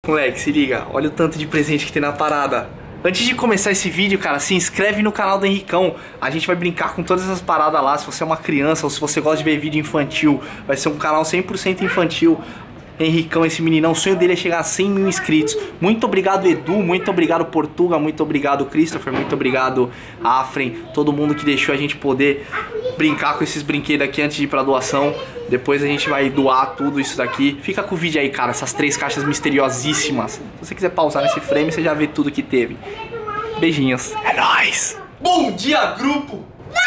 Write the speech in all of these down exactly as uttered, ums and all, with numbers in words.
Moleque, se liga, olha o tanto de presente que tem na parada. Antes de começar esse vídeo, cara, se inscreve no canal do Henricão. A gente vai brincar com todas essas paradas lá. Se você é uma criança ou se você gosta de ver vídeo infantil, vai ser um canal cem por cento infantil. Henricão, esse meninão, o sonho dele é chegar a cem mil inscritos. Muito obrigado, Edu, muito obrigado, Portuga, muito obrigado, Christopher, muito obrigado, Afren, todo mundo que deixou a gente poder brincar com esses brinquedos aqui antes de ir pra doação. Depois a gente vai doar tudo isso daqui. Fica com o vídeo aí, cara, essas três caixas misteriosíssimas. Se você quiser pausar nesse frame, você já vê tudo que teve. Beijinhos. É nóis! Bom dia, grupo!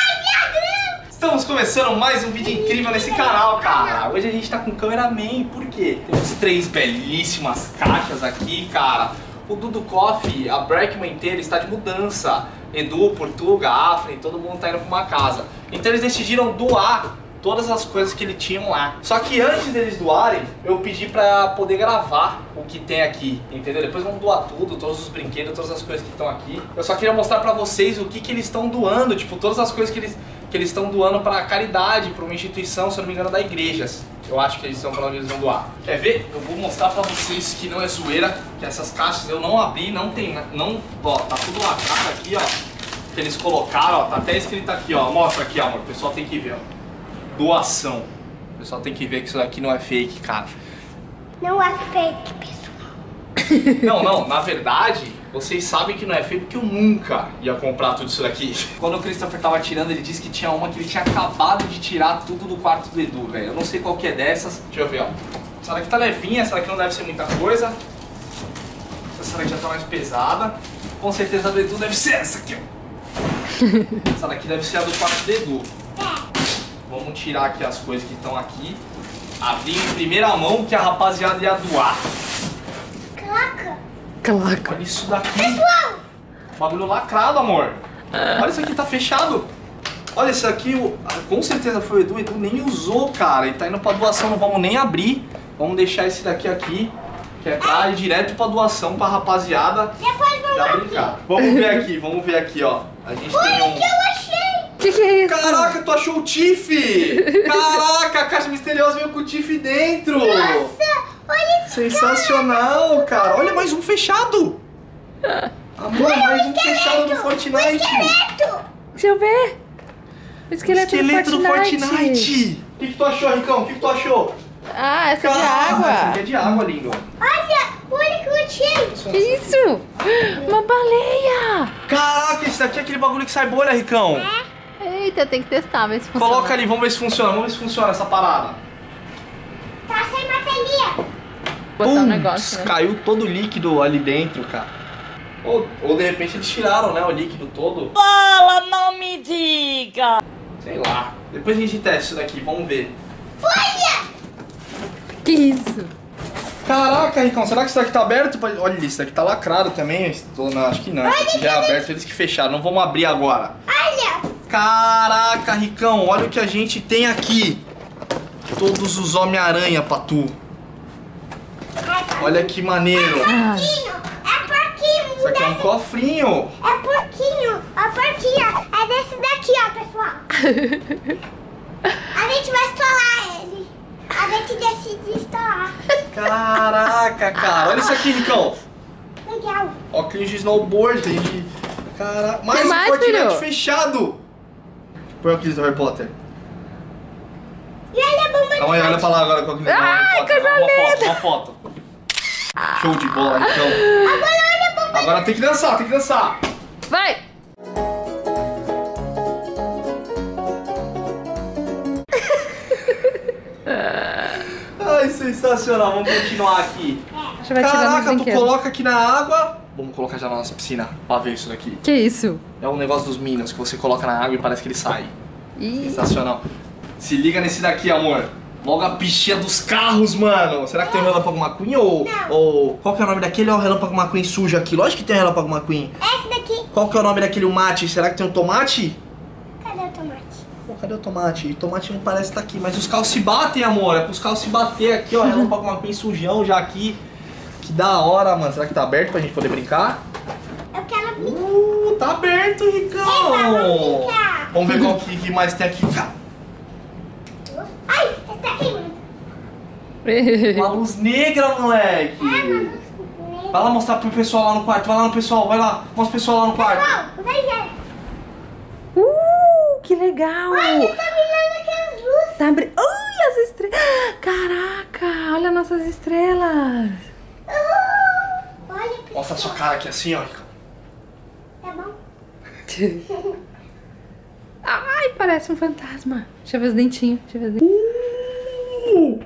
Estamos começando mais um vídeo incrível nesse canal, cara. Hoje a gente tá com cameraman, por quê? Temos três belíssimas caixas aqui, cara. O Dudu Coffee, a Breckman inteira está de mudança. Edu, Portuga, Afren, todo mundo tá indo pra uma casa. Então eles decidiram doar todas as coisas que eles tinham lá. Só que antes deles doarem, eu pedi pra poder gravar o que tem aqui, entendeu? Depois vamos doar tudo, todos os brinquedos, todas as coisas que estão aqui. Eu só queria mostrar pra vocês o que que eles estão doando, tipo, todas as coisas que eles que eles estão doando pra caridade, pra uma instituição, se eu não me engano, da igrejas. Eu acho que eles estão pra onde eles vão doar. Quer ver? Eu vou mostrar pra vocês que não é zoeira, que essas caixas eu não abri, não tem, não, ó, tá tudo lacrado aqui, ó, que eles colocaram, ó, tá até escrito aqui, ó, mostra aqui, amor, o pessoal tem que ver, ó. Doação. O pessoal tem que ver que isso daqui não é fake, cara. Não é fake, pessoal. Não, não, na verdade, vocês sabem que não é fake porque eu nunca ia comprar tudo isso daqui. Quando o Christopher tava tirando, ele disse que tinha uma que ele tinha acabado de tirar tudo do quarto do Edu, velho. Eu não sei qual que é dessas. Deixa eu ver, ó. Essa daqui tá levinha, essa daqui não deve ser muita coisa. Essa daqui já tá mais pesada. Com certeza a do Edu deve ser essa aqui, ó. Essa daqui deve ser a do quarto do Edu. Vamos tirar aqui as coisas que estão aqui. Abrir em primeira mão que a rapaziada ia doar. Caraca. Caraca. Olha isso daqui. Pessoal. Bagulho lacrado, amor. Olha isso aqui, tá fechado. Olha isso aqui, o- com certeza foi o Edu. O Edu nem usou, cara. Ele tá indo pra doação, não vamos nem abrir. Vamos deixar esse daqui aqui, que é pra ir direto pra doação pra rapaziada Depois vamos já aqui. brincar. Vamos ver aqui, vamos ver aqui, ó. A gente tem Olha o um... que eu achei. Que que é isso? Caraca, tu achou o Tiff! Caraca, a caixa misteriosa veio com o Tiff dentro! Nossa, olha isso. Sensacional, cara! Olha, mais um fechado! Amor, mais um fechado do Fortnite! Esqueleto. Deixa eu ver. O esqueleto, Esqueleto do do Fortnite. Fortnite! O que, que tu achou, Ricão? O que, que tu achou? Ah, essa é de Caraca, essa água. aqui é de água, lindo! Olha, olha que eu achei. Que isso? Uma baleia. Caraca, esse daqui é aquele bagulho que sai bolha, Ricão! Eita, tem que testar, ver se funciona. Coloca ali, vamos ver se funciona, vamos ver se funciona essa parada. Tá sem bateria. Botar um Pum, negócio, né? caiu todo o líquido ali dentro, cara. Ou, ou de repente eles tiraram, né, o líquido todo. Fala, não me diga! Sei lá. Depois a gente testa isso daqui, vamos ver. Olha. Que isso? Caraca, Ricão, será que isso daqui tá aberto? Olha, isso daqui tá lacrado também. Estou, não, acho que não. Isso aqui já é aberto, eles que fecharam. Não vamos abrir agora. Olha. Caraca, Ricão, olha o que a gente tem aqui. Todos os Homem-Aranha pra tu. Olha que maneiro. Ah, Porquinho. É porquinho. Isso aqui é um cofrinho. É porquinho. É porquinho. É desse daqui, ó, pessoal. A gente vai estourar ele. A gente decide estourar. Caraca, cara. Olha isso aqui, Ricão. Legal. Óculos de snowboard. Tem de... Caraca. Mais Tem um mais, Fortnite filho? fechado. Põe o óculos do Harry Potter. E olha a bomba de Calma aí, olha pra lá agora com o óculos do Ai, Harry Potter. coisa Uma foto, linda. uma foto. Show de bola, Ricão. Agora olha a bomba. Agora tem que dançar, tem que dançar. vai. Ai, sensacional. Vamos continuar aqui. A gente vai tirando os Caraca, tu brinquedos. coloca aqui na água. Vamos colocar já na nossa piscina pra ver isso daqui. Que isso? É um negócio dos Minions que você coloca na água e parece que ele sai. Ih, Sensacional. Se liga nesse daqui, amor. Logo a pistinha dos carros, mano. Será que tem o Relâmpago McQueen ou, ou... Qual que é o nome daquele? Ó, o Relâmpago McQueen sujo aqui. Lógico que tem o Relâmpago McQueen. Esse daqui. Qual que é o nome daquele o mate? Será que tem um tomate? Cadê o tomate? Pô, cadê o tomate? O tomate não parece estar aqui. Mas os carros se batem, amor. É pros carros se bater aqui, ó. Relâmpago McQueen sujão já aqui. Que da hora, mano. Será que tá aberto pra gente poder brincar? Eu quero brincar. Uh, tá aberto, Ricão. Eita, vamos brincar. Vamos ver qual que, que mais tem aqui. Cara, Ai, esse tá queimando. uma luz negra, moleque. É, mano. Vai lá mostrar pro pessoal lá no quarto. Vai lá no pessoal, vai lá. Mostra o pessoal lá no quarto. Pessoal, vai ver. Uh, que legal. Olha, tá brilhando aquelas luzes. Tá bri... Olha as estrelas. Caraca, olha nossas estrelas. Uh, olha, pessoal. Mostra a sua cara aqui assim, ó. Rica. Tá bom? Ai, parece um fantasma. Deixa eu ver os dentinhos. Deixa eu ver os dentinhos. Uh!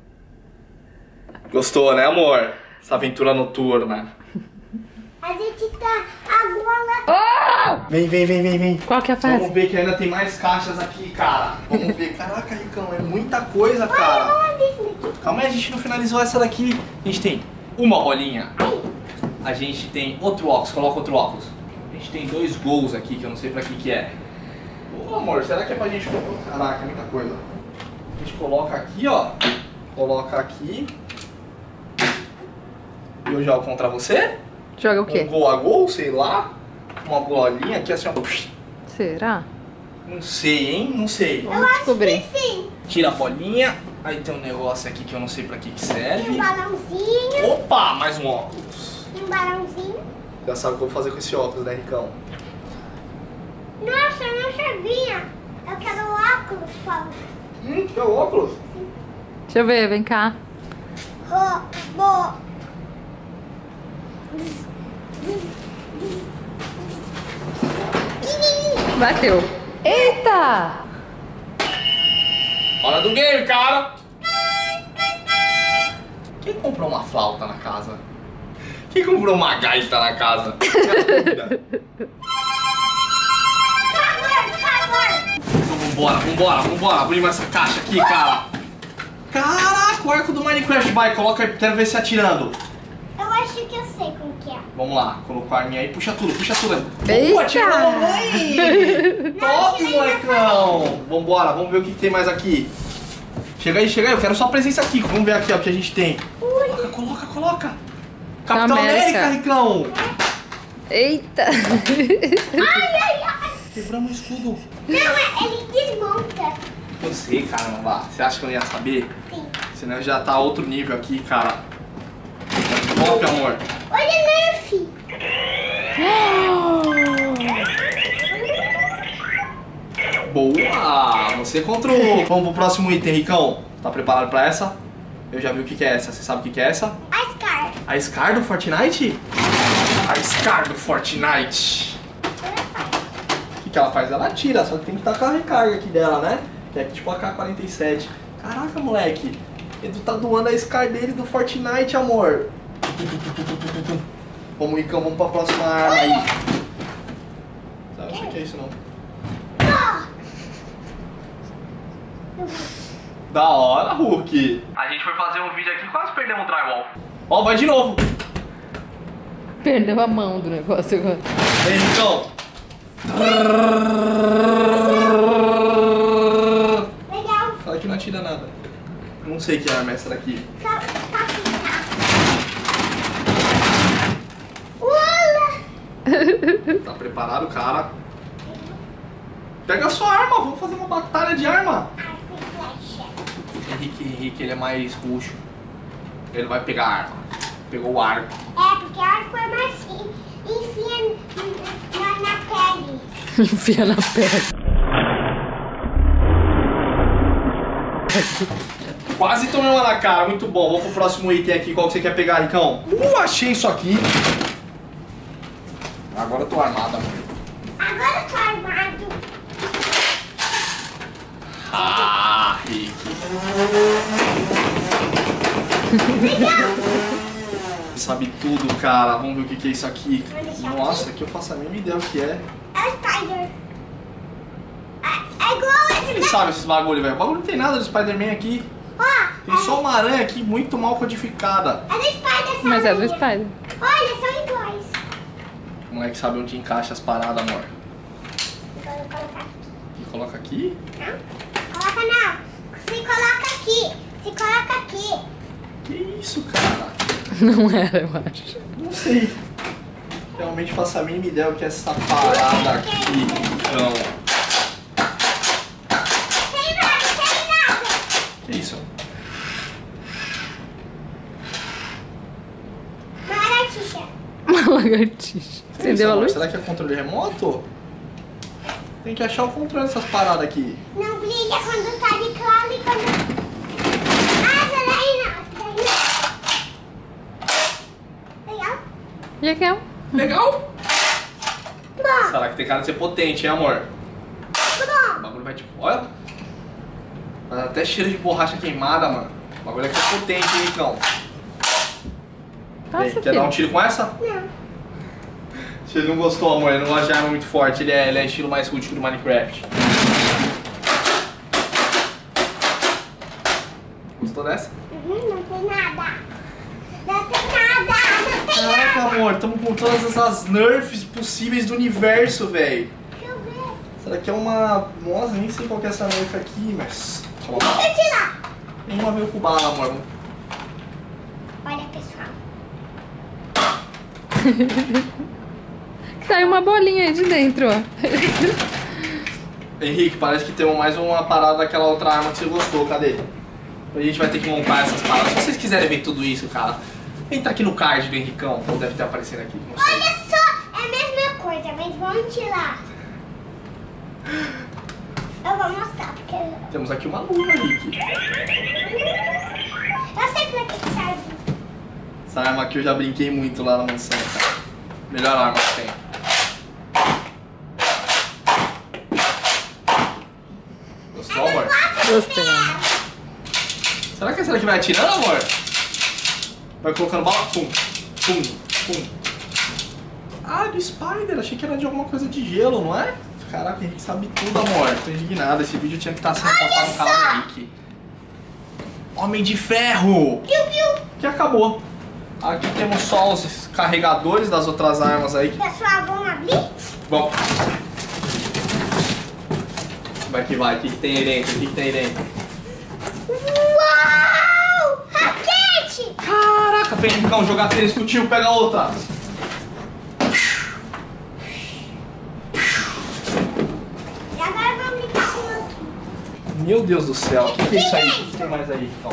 Gostou, né, amor? Essa aventura noturna. A gente tá agora. Vem, vem, vem, vem, vem. Qual que é a fase? Vamos ver que ainda tem mais caixas aqui, cara. Vamos ver. Caraca, Ricão, é muita coisa, cara. Olha isso daqui. Calma aí, a gente não finalizou essa daqui. A gente tem uma bolinha. A gente tem outro óculos. Coloca outro óculos. A gente tem dois gols aqui, que eu não sei pra que que é. Ô, amor, será que é pra gente... Caraca, é muita coisa. A gente coloca aqui, ó. Coloca aqui. E eu jogo contra você. Joga o quê? Um gol a gol, sei lá. Uma bolinha aqui assim, ó. Será? Não sei, hein? Não sei. Vamos descobrir. Sim. Tira a bolinha. Aí tem um negócio aqui que eu não sei pra que que Tem um serve. balãozinho. Opa, mais um óculos. Tem um balãozinho. Já sabe o que eu vou fazer com esse óculos, né, Ricão? Nossa, eu não sabia. Eu quero óculos, Paulo. Hum, que é o óculos? Deixa eu ver, vem cá. Robô. Bateu. Eita! Hora do game, cara! Quem comprou uma flauta na casa? Quem comprou uma gaita na casa? Então vambora, vambora, vambora. Abrir mais essa caixa aqui, cara. Caraca, o arco do Minecraft. Vai, coloca aí, quero ver você atirando. Eu acho que eu sei como que é. Vamos lá, colocou a arminha aí, puxa tudo, puxa tudo. Eita! Boa, atira na mamãe! Top, molecão! Vambora, vamos ver o que, que tem mais aqui. Chega aí, chega aí, eu quero sua presença aqui. Vamos ver aqui ó, o que a gente tem. Coloca, coloca, coloca. Capitão América. América, Ricão! Eita! Ai, ai, ai. Quebramos o escudo. Não, é- ele desmonta. Eu sei, caramba. Você acha que eu não ia saber? Sim. Senão já tá outro nível aqui, cara. Top, amor. Olha, Nerf. Boa! Você contra o... Vamos pro próximo item, Ricão. Tá preparado pra essa? Eu já vi o que, que é essa. Você sabe o que, que é essa? A Scar. A Scar do Fortnite? A Scar do Fortnite. O que, que ela faz? Ela atira, só que tem que estar com a recarga aqui dela, né? Que é tipo a K quarenta e sete. Caraca, moleque. Edu tá doando a Scar dele do Fortnite, amor. Vamos, Ricão, vamos pra próxima arma aí. Não sei o que é isso, não. Da hora, Hulk. A gente foi fazer um vídeo aqui e quase perdemos o drywall. Ó, vai de novo. Perdeu a mão do negócio agora. Vem, Ricão. Legal. Fala que não atira nada. Não sei que arma é essa daqui. Só pra ficar. Ula. Tá preparado, cara? Pega a sua arma, vamos fazer uma batalha de arma. Arco e flecha. Henrique, Henrique, ele é mais roxo. Ele vai pegar a arma. Pegou o arco. É, porque arco é mais en- enfia na, na pele. Enfia na pele. Quase tomei uma na cara, muito bom. Vamos pro próximo item aqui. Qual que você quer pegar, Ricão? Uh, achei isso aqui. Agora eu tô armado, amor. Agora eu tô armado. Ah, Rick. Sabe tudo, cara. Vamos ver o que que é isso aqui. Nossa, aqui eu faço a mínima ideia o que é. É o Spider. É, é igual esse Quem daqui. sabe esses bagulho, velho? O bagulho não tem nada de Spider-Man aqui. Ó, Tem só uma aranha aqui muito mal codificada. é do Spider essa Mas é do aranha. Spider. Olha, são iguais. O moleque sabe onde encaixa as paradas, amor. Agora eu vou colocar aqui. E coloca aqui. Não, coloca não. Se coloca aqui. Se coloca aqui. Que isso, cara? Não era, eu acho. Não sei. Realmente faço a mínima ideia o que é essa parada aqui. Então, Sem nada, sem nada. que isso? Mas lagartixa. Uma lagartixa. Acendeu a luz? Será que é controle remoto? Tem que achar o controle dessas paradas aqui. Não brilha quando tá de claro e quando... Ah, essa daí não, essa daí não. Legal? Legal. Legal? Bom, Será que tem cara de ser potente, hein, amor? O bom. bagulho vai tipo, olha. Dá até cheiro de borracha queimada, mano. O bagulho aqui é potente, hein, Ricão? Nossa, Ei, quer filho. dar um tiro com essa? Não. Se ele não gostou, amor, ele não gosta de arma muito forte, ele é, ele é estilo mais rústico do Minecraft. Gostou dessa? Uhum, não tem nada. Não tem nada, não tem Caraca, nada. amor, estamos com todas essas nerfs possíveis do universo, velho. Deixa eu ver. Será que é uma... Nossa, nem sei qual que é essa nerf aqui, mas... Toma bala. Deixa eu tirar. Nenhuma veio com bala, amor. Olha, pessoal. Saiu uma bolinha aí de dentro, ó. Henrique, parece que tem mais uma parada daquela outra arma que você gostou, cadê? A gente vai ter que montar essas paradas. Se vocês quiserem ver tudo isso, cara, entra aqui no card do Henricão, ou deve ter aparecendo aqui, não sei. Olha só, é a mesma coisa, mas vamos tirar. Eu vou mostrar, porque eu Temos aqui uma luva, Henrique. sei pra que serve. Essa arma aqui eu já brinquei muito lá na mansão, cara. Melhor arma que tem. Gostou, amor? Gostei. Será que essa daqui vai atirando, amor? Vai colocando bala? Pum, pum, pum. Ah, do Spider. Achei que era de alguma coisa de gelo, não é? Caraca, a gente sabe tudo, amor. Tô indignado. Esse vídeo tinha que estar sendo postado no canal do Henrique. Homem de Ferro! Piu, piu. Que acabou. Aqui temos só os carregadores das outras armas aí. Pessoal, vamos abrir? Bom. Vai que vai. O que, que tem aí dentro? O que, que tem aí dentro? Uau! Raquete! Caraca, vem, Ricão, jogar tênis contigo. Pega outra. E agora vamos brincar com outro. Meu Deus do céu. O que, que é isso aí? O que, que tem mais aí, Ricão?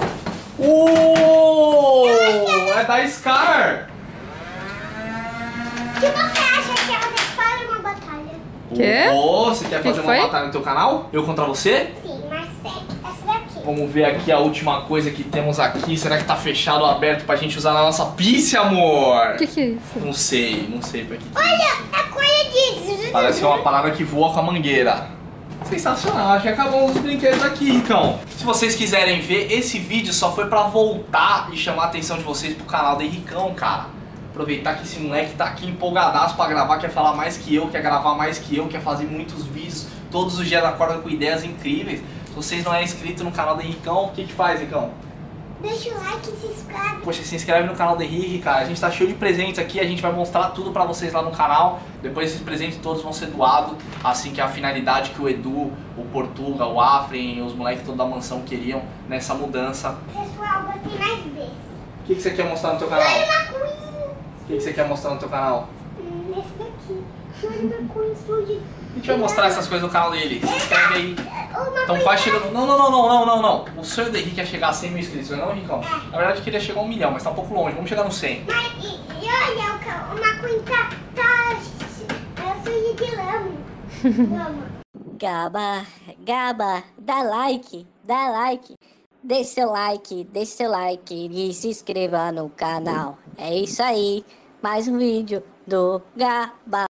Oh! É da Scar! O que você acha que ela faz uma batalha? Quê? Oh, você quer Que fazer que uma foi? batalha no teu canal? Eu contra você? Sim, mas segue essa daqui. Vamos ver aqui a última coisa que temos aqui. Será que tá fechado ou aberto pra gente usar na nossa pizza, amor? O que que é isso? Não sei, não sei pra que que é isso. Olha, a coisa disso. Parece que é uma parada que voa com a mangueira. Sensacional, acho que acabou os brinquedos aqui, então. Se vocês quiserem ver, esse vídeo só foi pra voltar e chamar a atenção de vocês pro canal do Henricão, cara. Aproveitar que esse moleque tá aqui empolgadaço pra gravar, quer falar mais que eu, quer gravar mais que eu, quer fazer muitos vídeos. Todos os dias acorda com ideias incríveis. Se vocês não é inscrito no canal do Henricão, o que que faz, Henricão? Deixa o like e se inscreve. Poxa, se inscreve no canal do Henrique, cara. A gente tá cheio de presentes aqui, a gente vai mostrar tudo pra vocês lá no canal. Depois esses presentes todos vão ser doados, assim que é a finalidade que o Edu, o Portuga, o Afren, os moleques todos da mansão queriam nessa mudança. Pessoal, botei mais vezes. O que, que você quer mostrar no teu canal? Olha uma coisa. O que, que você quer mostrar no teu canal? Hum, esse daqui. Olha uma coisa de... A gente vai mostrar essas coisas no canal dele. Se inscreve aí. Uma Então coisa... quase chegando. Não, não, não, não, não, não, não. O sonho do Henrique é chegar a cem mil inscritos, não é não, Henricão? Na verdade eu queria chegar a um milhão, mas tá um pouco longe. Vamos chegar no cem. Mas, e, e olha, o ca- uma coisa tá... tá eu sou de lama. Lama. Gaba, Gaba, dá like, dá like, deixa seu like, deixa seu like e se inscreva no canal. É isso aí, mais um vídeo do Gaba.